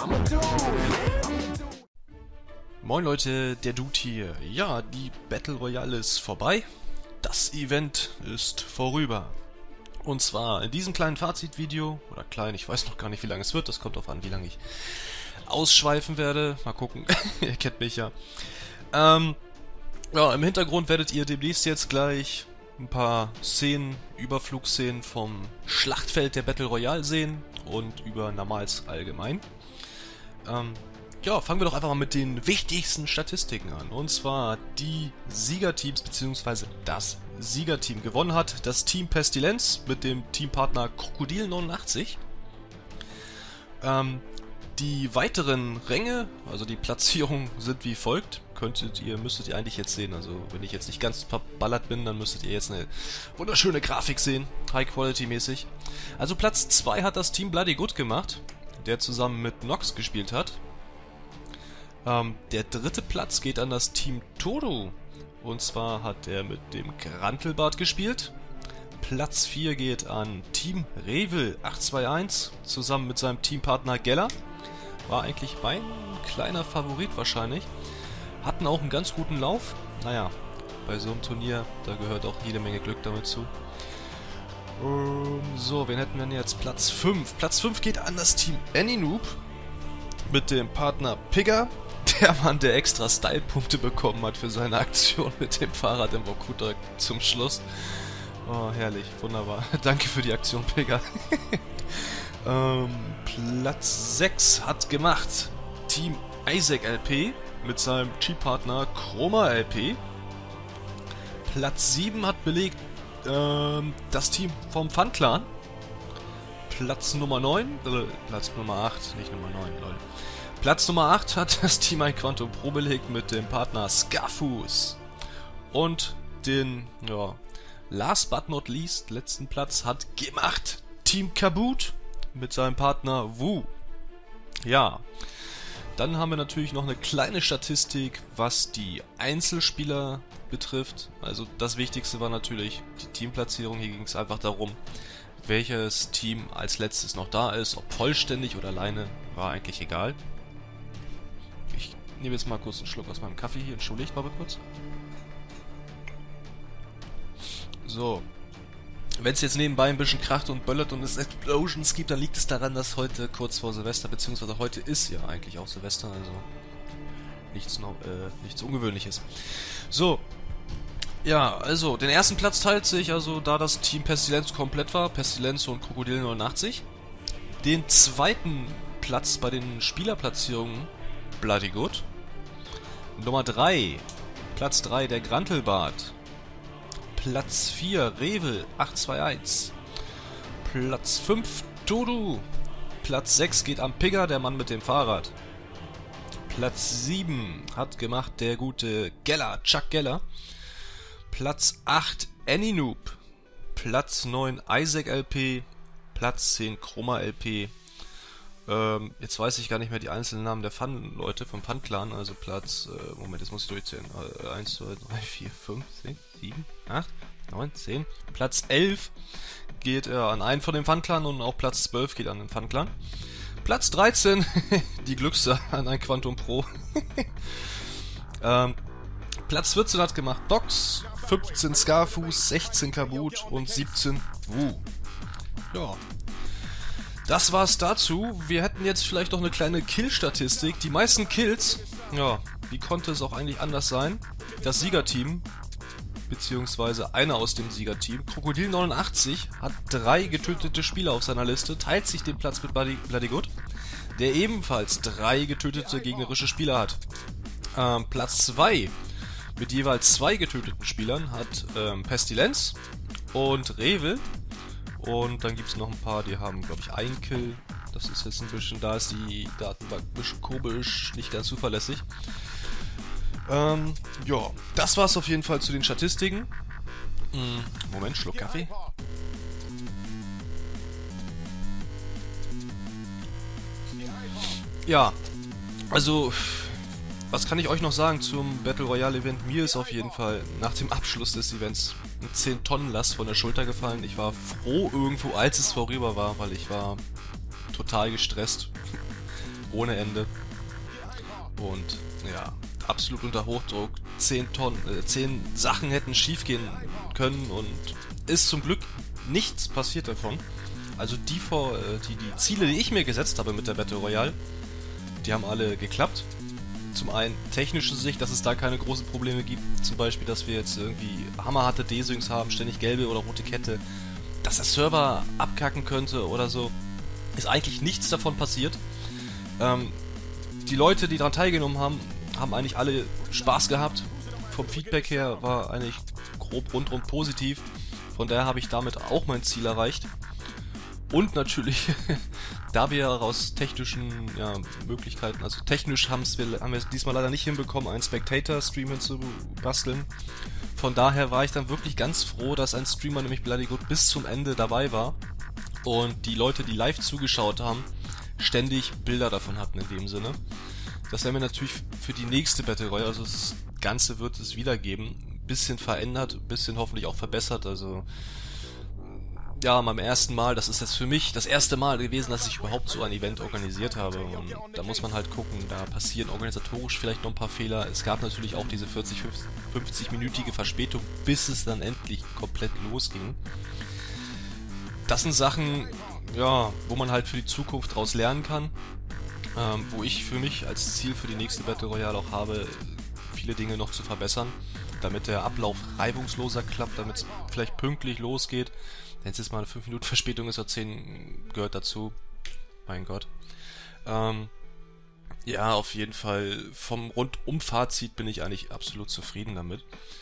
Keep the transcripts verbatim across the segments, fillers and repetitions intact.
Moin Leute, der Dude hier. Ja, die Battle Royale ist vorbei. Das Event ist vorüber. Und zwar in diesem kleinen Fazitvideo, oder klein, ich weiß noch gar nicht, wie lange es wird, das kommt darauf an, wie lange ich ausschweifen werde. Mal gucken, ihr kennt mich ja. Ähm, ja, im Hintergrund werdet ihr demnächst jetzt gleich ein paar Szenen, Überflugszenen vom Schlachtfeld der Battle Royale sehen und über Normals allgemein. Ähm, ja, fangen wir doch einfach mal mit den wichtigsten Statistiken an. Und zwar die Siegerteams, beziehungsweise das Siegerteam gewonnen hat. Das Team Pestilenz mit dem Teampartner Krokodil neunundachtzig. Ähm, die weiteren Ränge, also die Platzierungen sind wie folgt. Könntet ihr, müsstet ihr eigentlich jetzt sehen. Also wenn ich jetzt nicht ganz verballert bin, dann müsstet ihr jetzt eine wunderschöne Grafik sehen. High Quality mäßig. Also Platz zwei hat das Team Bloody Good gemacht, der zusammen mit Nox gespielt hat. Ähm, der dritte Platz geht an das Team Todo. Und zwar hat er mit dem Grantelbart gespielt. Platz vier geht an Team Revel acht zwei eins, zusammen mit seinem Teampartner Geller. War eigentlich mein kleiner Favorit wahrscheinlich. Hatten auch einen ganz guten Lauf. Naja, bei so einem Turnier, da gehört auch jede Menge Glück damit zu. Um, so, wen hätten wir denn jetzt? Platz fünf. Platz fünf geht an das Team Anynoob mit dem Partner Pigger. Der Mann, der extra Style-Punkte bekommen hat für seine Aktion mit dem Fahrrad im Vokuta zum Schluss. Oh, herrlich, wunderbar. Danke für die Aktion, Pigger. ähm, Platz sechs hat gemacht Team Isaac L P mit seinem Teampartner Chroma L P. Platz sieben hat belegt ähm, das Team vom Fun Clan. Platz Nummer neun, äh, Platz Nummer acht, nicht Nummer neun, Leute. Platz Nummer acht hat das Team ein Quantum Pro belegt mit dem Partner Scarfus. Und den, ja, last but not least, letzten Platz hat gemacht Team Kaboot mit seinem Partner Wu. Ja, dann haben wir natürlich noch eine kleine Statistik, was die Einzelspieler betrifft. Also das Wichtigste war natürlich die Teamplatzierung. Hier ging es einfach darum, welches Team als letztes noch da ist. Ob vollständig oder alleine, war eigentlich egal. Ich nehme jetzt mal kurz einen Schluck aus meinem Kaffee hier. Entschuldigt mal kurz. So. Wenn es jetzt nebenbei ein bisschen kracht und böllert und es Explosions gibt, dann liegt es daran, dass heute kurz vor Silvester, beziehungsweise heute ist ja eigentlich auch Silvester, also nichts, noch, äh, nichts Ungewöhnliches. So. Ja, also, den ersten Platz teilt sich, also da das Team Pestilenz komplett war, Pestilenz und Krokodil neunundachtzig. Den zweiten Platz bei den Spielerplatzierungen Bloody Good. Nummer drei, Platz drei der Grantelbart. Platz vier Revel acht zwei eins. Platz fünf Todo. Platz sechs geht am Pigger, der Mann mit dem Fahrrad. Platz sieben hat gemacht der gute Geller, Chuck Geller. Platz acht Anynoob. Platz neun Isaac L P. Platz zehn Chroma L P. Ähm, jetzt weiß ich gar nicht mehr die einzelnen Namen der Fun-Leute vom Fun-Clan. Also Platz, äh, Moment, jetzt muss ich durchzählen. Äh, eins, zwei, drei, vier, fünf, sechs, sieben, acht, neun, zehn. Platz elf geht äh, an einen von dem Fun-Clan und auch Platz zwölf geht an den Fun-Clan. Platz dreizehn, die Glückse an ein Quantum Pro. ähm, Platz vierzehn hat gemacht Docs, fünfzehn Scarfus, sechzehn Kaboot und siebzehn Wu. Ja. Das war's dazu. Wir hätten jetzt vielleicht noch eine kleine Kill-Statistik. Die meisten Kills, ja, wie konnte es auch eigentlich anders sein? Das Siegerteam, beziehungsweise einer aus dem Siegerteam, Krokodil neunundachtzig, hat drei getötete Spieler auf seiner Liste, teilt sich den Platz mit Bloody, Bloody Good, der ebenfalls drei getötete gegnerische Spieler hat. Ähm, Platz zwei mit jeweils zwei getöteten Spielern hat ähm, Pestilenz und Revel. Und dann gibt es noch ein paar, die haben, glaube ich, einen Kill. Das ist jetzt ein bisschen, da ist die Datenbank ein bisschen komisch, nicht ganz zuverlässig. Ähm, ja, das war's auf jeden Fall zu den Statistiken. Hm, Moment, Schluck Kaffee. Ja, also, was kann ich euch noch sagen zum Battle Royale Event? Mir ist auf jeden Fall nach dem Abschluss des Events ein zehn Tonnen Last von der Schulter gefallen. Ich war froh irgendwo, als es vorüber war, weil ich war total gestresst. ohne Ende. Und ja, absolut unter Hochdruck. Zehn Tonnen, äh, zehn Sachen hätten schiefgehen können und ist zum Glück nichts passiert davon. Also die, vor, äh, die, die Ziele, die ich mir gesetzt habe mit der Battle Royale, die haben alle geklappt. Zum einen technische Sicht, dass es da keine großen Probleme gibt. Zum Beispiel, dass wir jetzt irgendwie hammerharte Desyncs haben, ständig gelbe oder rote Kette. Dass der Server abkacken könnte oder so. Ist eigentlich nichts davon passiert. Ähm, die Leute, die daran teilgenommen haben, haben eigentlich alle Spaß gehabt. Vom Feedback her war eigentlich grob rundum positiv. Von daher habe ich damit auch mein Ziel erreicht. Und natürlich, da wir aus technischen ja, Möglichkeiten, also technisch haben's wir, haben wir es diesmal leider nicht hinbekommen, einen Spectator-Stream hinzubasteln. Von daher war ich dann wirklich ganz froh, dass ein Streamer, nämlich Bloody Good, bis zum Ende dabei war. Und die Leute, die live zugeschaut haben, ständig Bilder davon hatten in dem Sinne. Das werden wir natürlich für die nächste Battle Royale, also das Ganze wird es wiedergeben. Ein bisschen verändert, ein bisschen hoffentlich auch verbessert, also ja, beim ersten Mal, das ist jetzt für mich das erste Mal gewesen, dass ich überhaupt so ein Event organisiert habe und da muss man halt gucken, da passieren organisatorisch vielleicht noch ein paar Fehler. Es gab natürlich auch diese vierzig, fünfzig-minütige Verspätung, bis es dann endlich komplett losging. Das sind Sachen, ja, wo man halt für die Zukunft daraus lernen kann, ähm, wo ich für mich als Ziel für die nächste Battle Royale auch habe, viele Dinge noch zu verbessern, damit der Ablauf reibungsloser klappt, damit es vielleicht pünktlich losgeht. Wenn es jetzt mal eine fünf Minuten Verspätung ist oder zehn, gehört dazu. Mein Gott. Ähm, ja, auf jeden Fall vom Rundum-Fazit bin ich eigentlich absolut zufrieden damit.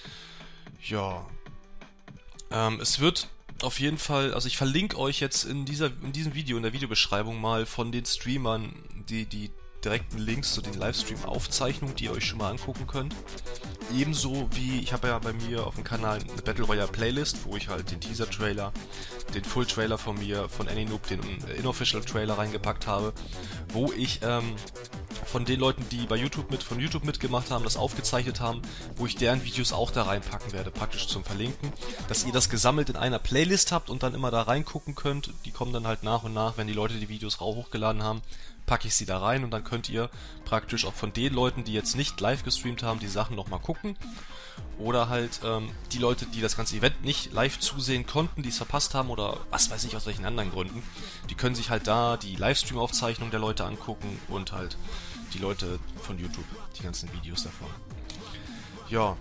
Ja. Ähm, es wird auf jeden Fall, also ich verlinke euch jetzt in dieser in diesem Video, in der Videobeschreibung mal von den Streamern die, die direkten Links zu den Livestream-Aufzeichnungen, die ihr euch schon mal angucken könnt. Ebenso wie, ich habe ja bei mir auf dem Kanal eine Battle Royale Playlist, wo ich halt den Teaser-Trailer, den Full-Trailer von mir, von AnyNoob, den Inofficial-Trailer reingepackt habe, wo ich ähm, von den Leuten, die bei YouTube mit, von YouTube mitgemacht haben, das aufgezeichnet haben, wo ich deren Videos auch da reinpacken werde, praktisch zum Verlinken, dass ihr das gesammelt in einer Playlist habt und dann immer da reingucken könnt. Die kommen dann halt nach und nach, wenn die Leute die Videos hochgeladen haben, packe ich sie da rein und dann könnt ihr praktisch auch von den Leuten, die jetzt nicht live gestreamt haben, die Sachen nochmal gucken. Oder halt ähm, die Leute, die das ganze Event nicht live zusehen konnten, die es verpasst haben oder was weiß ich aus welchen anderen Gründen, die können sich halt da die Livestream-Aufzeichnung der Leute angucken und halt die Leute von YouTube, die ganzen Videos davon. Ja,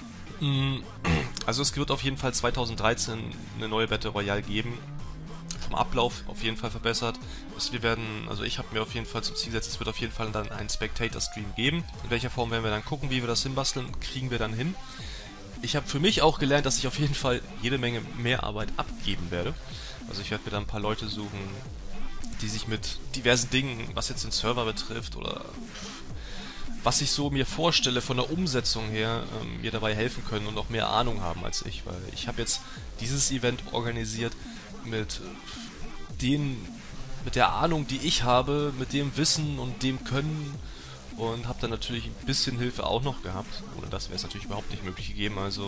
also es wird auf jeden Fall zweitausenddreizehn eine neue Battle Royale geben. Vom Ablauf auf jeden Fall verbessert. Wir werden, also ich habe mir auf jeden Fall zum Ziel gesetzt, es wird auf jeden Fall dann einen Spectator-Stream geben. In welcher Form werden wir dann gucken, wie wir das hinbasteln, kriegen wir dann hin. Ich habe für mich auch gelernt, dass ich auf jeden Fall jede Menge mehr Arbeit abgeben werde. Also ich werde mir dann ein paar Leute suchen, die sich mit diversen Dingen, was jetzt den Server betrifft oder was ich so mir vorstelle von der Umsetzung her, ähm, mir dabei helfen können und auch mehr Ahnung haben als ich, weil ich habe jetzt dieses Event organisiert mit den, mit der Ahnung, die ich habe, mit dem Wissen und dem Können und habe dann natürlich ein bisschen Hilfe auch noch gehabt. Ohne das wäre es natürlich überhaupt nicht möglich gegeben, also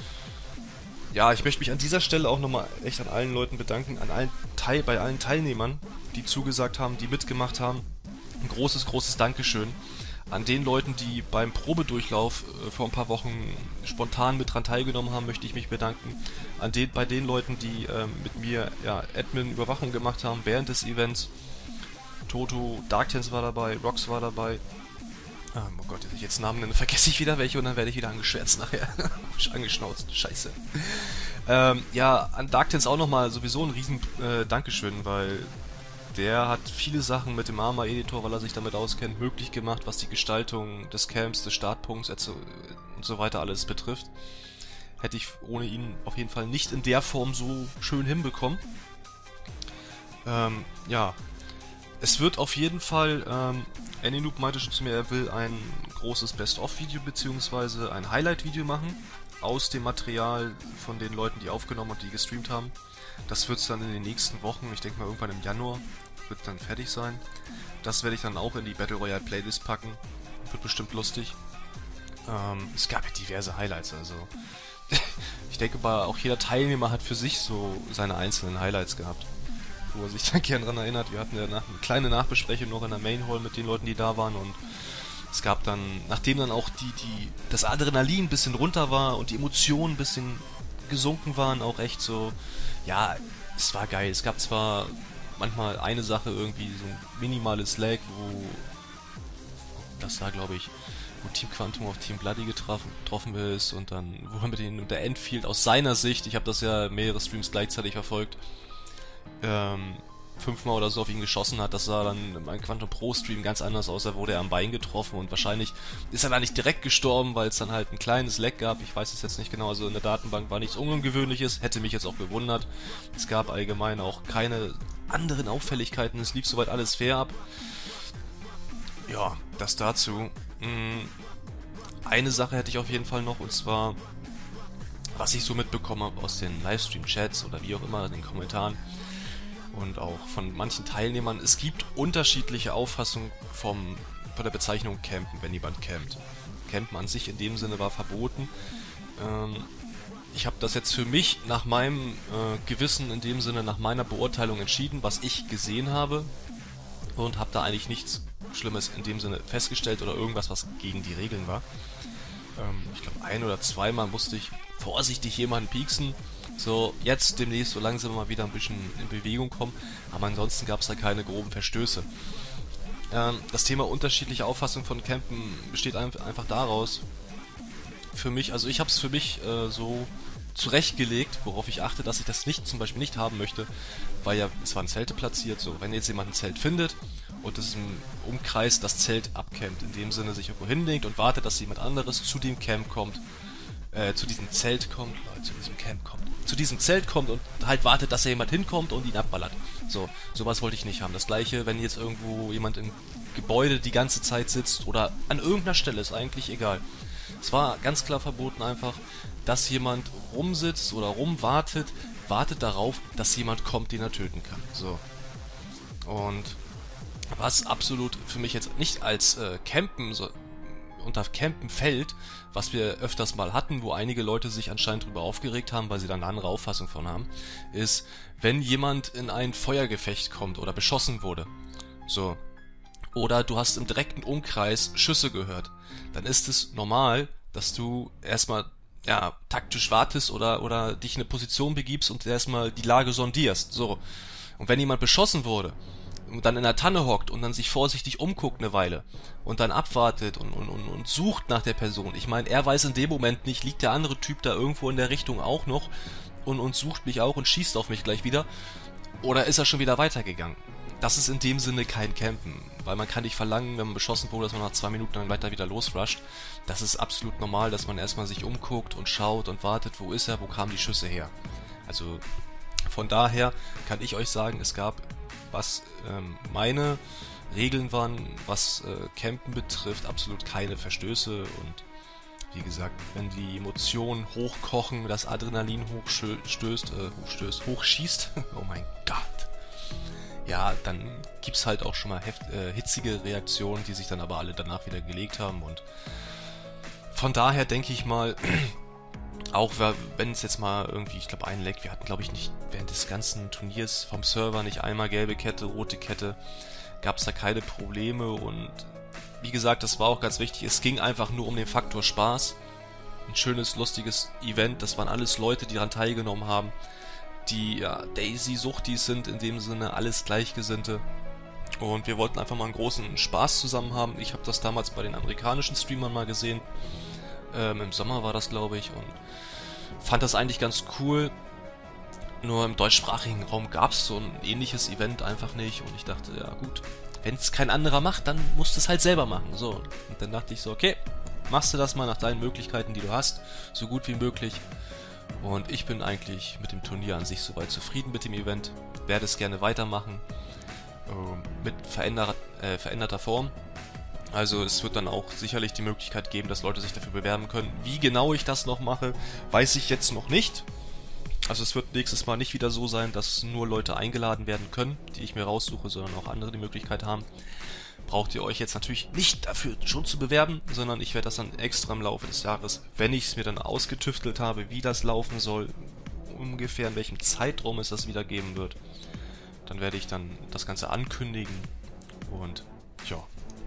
ja, ich möchte mich an dieser Stelle auch nochmal echt an allen Leuten bedanken, an allen Teil, bei allen Teilnehmern, die zugesagt haben, die mitgemacht haben. Ein großes, großes Dankeschön. An den Leuten, die beim Probedurchlauf äh, vor ein paar Wochen spontan mit dran teilgenommen haben, möchte ich mich bedanken. An den, bei den Leuten, die äh, mit mir ja, Admin-Überwachung gemacht haben während des Events. Toto, Darktens war dabei, Rox war dabei. Ah, oh Gott, wenn ich jetzt Namen nenne, vergesse ich wieder welche und dann werde ich wieder angeschwärzt nachher. Angeschnauzt, scheiße. Ähm, ja, an Darktens auch nochmal sowieso ein riesen äh, Dankeschön, weil der hat viele Sachen mit dem Arma-Editor, weil er sich damit auskennt, möglich gemacht, was die Gestaltung des Camps, des Startpunkts und so weiter alles betrifft. Hätte ich ohne ihn auf jeden Fall nicht in der Form so schön hinbekommen. Ähm, ja. Es wird auf jeden Fall, ähm, AnyNoob meinte schon zu mir, er will ein großes Best-of-Video bzw. ein Highlight-Video machen aus dem Material von den Leuten, die aufgenommen und die gestreamt haben. Das wird es dann in den nächsten Wochen, ich denke mal irgendwann im Januar, wird dann fertig sein. Das werde ich dann auch in die Battle Royale Playlist packen. Wird bestimmt lustig. Ähm, es gab ja diverse Highlights, also ich denke mal, auch jeder Teilnehmer hat für sich so seine einzelnen Highlights gehabt. wo er sich da gern dran erinnert. Wir hatten ja nach, eine kleine Nachbesprechung noch in der Main Hall mit den Leuten, die da waren, und es gab dann, nachdem dann auch die, die, das Adrenalin ein bisschen runter war und die Emotionen ein bisschen gesunken waren, auch echt so, ja, es war geil. Es gab zwar manchmal eine Sache, irgendwie so ein minimales Lag, wo, das war glaube ich, wo Team Quantum auf Team Bloody getroffen, getroffen ist, und dann, wo er mit den, der Endfield aus seiner Sicht, ich habe das ja mehrere Streams gleichzeitig verfolgt, ähm, fünfmal oder so auf ihn geschossen hat. Das sah dann im Quantum Pro Stream ganz anders aus. Da wurde er am Bein getroffen und wahrscheinlich ist er da nicht direkt gestorben, weil es dann halt ein kleines Leck gab. Ich weiß es jetzt nicht genau, also in der Datenbank war nichts Ungewöhnliches, hätte mich jetzt auch gewundert. Es gab allgemein auch keine anderen Auffälligkeiten, es lief soweit alles fair ab. Ja, das dazu. Eine Sache hätte ich auf jeden Fall noch, und zwar, was ich so mitbekommen habe aus den Livestream-Chats oder wie auch immer, den Kommentaren und auch von manchen Teilnehmern, es gibt unterschiedliche Auffassungen vom, von der Bezeichnung Campen, wenn jemand campt. Campen an sich in dem Sinne war verboten. Ähm, ich habe das jetzt für mich nach meinem äh, Gewissen, in dem Sinne nach meiner Beurteilung entschieden, was ich gesehen habe, und habe da eigentlich nichts Schlimmes in dem Sinne festgestellt oder irgendwas, was gegen die Regeln war. Ähm, ich glaube, ein oder zweimal musste ich vorsichtig jemanden pieksen. So, jetzt demnächst so langsam mal wieder ein bisschen in Bewegung kommen, aber ansonsten gab es da keine groben Verstöße. Ähm, das Thema unterschiedliche Auffassung von Campen besteht einfach daraus, für mich, also ich habe es für mich äh, so zurechtgelegt, worauf ich achte, dass ich das nicht, zum Beispiel nicht haben möchte, weil ja, es waren Zelte platziert, so, wenn jetzt jemand ein Zelt findet und es im Umkreis das Zelt abcampt, in dem Sinne sich irgendwo hinlegt und wartet, dass jemand anderes zu dem Camp kommt, äh, zu diesem Zelt kommt, äh, zu diesem Camp kommt, zu diesem Zelt kommt und halt wartet, dass da jemand hinkommt und ihn abballert. So, sowas wollte ich nicht haben. Das gleiche, wenn jetzt irgendwo jemand im Gebäude die ganze Zeit sitzt oder an irgendeiner Stelle, ist eigentlich egal. Es war ganz klar verboten einfach, dass jemand rumsitzt oder rumwartet, wartet darauf, dass jemand kommt, den er töten kann. So. Und was absolut für mich jetzt nicht als äh, Campen, so, unter Campen fällt, was wir öfters mal hatten, wo einige Leute sich anscheinend drüber aufgeregt haben, weil sie da eine andere Auffassung von haben, ist, wenn jemand in ein Feuergefecht kommt oder beschossen wurde. So. Oder du hast im direkten Umkreis Schüsse gehört, dann ist es normal, dass du erstmal ja, taktisch wartest oder, oder dich in eine Position begibst und erstmal die Lage sondierst. So. Und wenn jemand beschossen wurde und dann in der Tanne hockt und dann sich vorsichtig umguckt eine Weile und dann abwartet und, und, und, und sucht nach der Person. Ich meine, er weiß in dem Moment nicht, liegt der andere Typ da irgendwo in der Richtung auch noch und, und sucht mich auch und schießt auf mich gleich wieder, oder ist er schon wieder weitergegangen? Das ist in dem Sinne kein Campen, weil man kann nicht verlangen, wenn man beschossen wurde, dass man nach zwei Minuten dann weiter wieder losrusht. Das ist absolut normal, dass man erstmal sich umguckt und schaut und wartet, wo ist er, wo kamen die Schüsse her. Also von daher kann ich euch sagen, es gab, was ähm, meine Regeln waren, was äh, Campen betrifft, absolut keine Verstöße. Und wie gesagt, wenn die Emotionen hochkochen, das Adrenalin hochstößt, äh, hochstößt, hochschießt, oh mein Gott, ja, dann gibt's halt auch schon mal heft, äh, hitzige Reaktionen, die sich dann aber alle danach wieder gelegt haben. Und von daher denke ich mal, auch wenn es jetzt mal irgendwie, ich glaube, ein Leck, wir hatten glaube ich nicht während des ganzen Turniers vom Server nicht einmal gelbe Kette, rote Kette, gab es da keine Probleme. Und wie gesagt, das war auch ganz wichtig, es ging einfach nur um den Faktor Spaß. Ein schönes, lustiges Event, das waren alles Leute, die daran teilgenommen haben, die ja Daisy-Suchtis sind, in dem Sinne alles Gleichgesinnte. Und wir wollten einfach mal einen großen Spaß zusammen haben. Ich habe das damals bei den amerikanischen Streamern mal gesehen. Ähm, im Sommer war das, glaube ich, und fand das eigentlich ganz cool. Nur im deutschsprachigen Raum gab es so ein ähnliches Event einfach nicht. Und ich dachte, ja gut, wenn es kein anderer macht, dann musst du es halt selber machen. So. Und dann dachte ich so, okay, machst du das mal nach deinen Möglichkeiten, die du hast, so gut wie möglich. Und ich bin eigentlich mit dem Turnier an sich soweit zufrieden mit dem Event. Werde es gerne weitermachen. Äh, mit veränder äh, veränderter Form. Also es wird dann auch sicherlich die Möglichkeit geben, dass Leute sich dafür bewerben können. Wie genau ich das noch mache, weiß ich jetzt noch nicht. Also es wird nächstes Mal nicht wieder so sein, dass nur Leute eingeladen werden können, die ich mir raussuche, sondern auch andere die Möglichkeit haben. Braucht ihr euch jetzt natürlich nicht dafür schon zu bewerben, sondern ich werde das dann extra im Laufe des Jahres, wenn ich es mir dann ausgetüftelt habe, wie das laufen soll, ungefähr in welchem Zeitraum es das wieder geben wird, Dann werde ich dann das Ganze ankündigen. Und ja.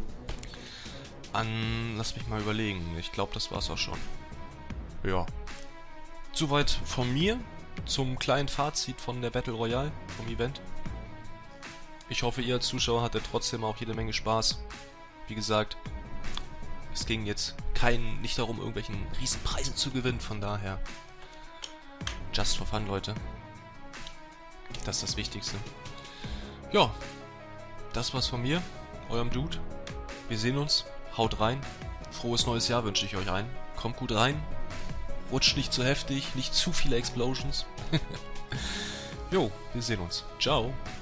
An, lass mich mal überlegen. Ich glaube, das war's auch schon. Ja. Soweit von mir zum kleinen Fazit von der Battle Royale, vom Event. Ich hoffe, ihr als Zuschauer hattet trotzdem auch jede Menge Spaß. Wie gesagt, es ging jetzt kein, nicht darum, irgendwelchen riesen Preisen zu gewinnen, von daher just for fun, Leute. Das ist das Wichtigste. Ja, das war's von mir, eurem Dude. Wir sehen uns, haut rein. Frohes neues Jahr wünsche ich euch allen. Kommt gut rein. Rutscht nicht zu heftig, nicht zu viele Explosions. Jo, wir sehen uns. Ciao.